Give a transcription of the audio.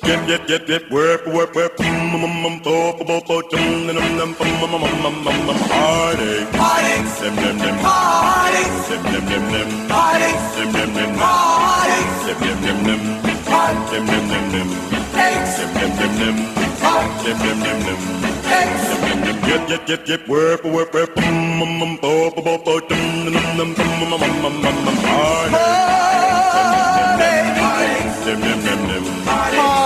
Get, work, heartache, Heartaches, them, heartaches, them, heartaches, them, heartaches, them, aches, get, work, heartaches,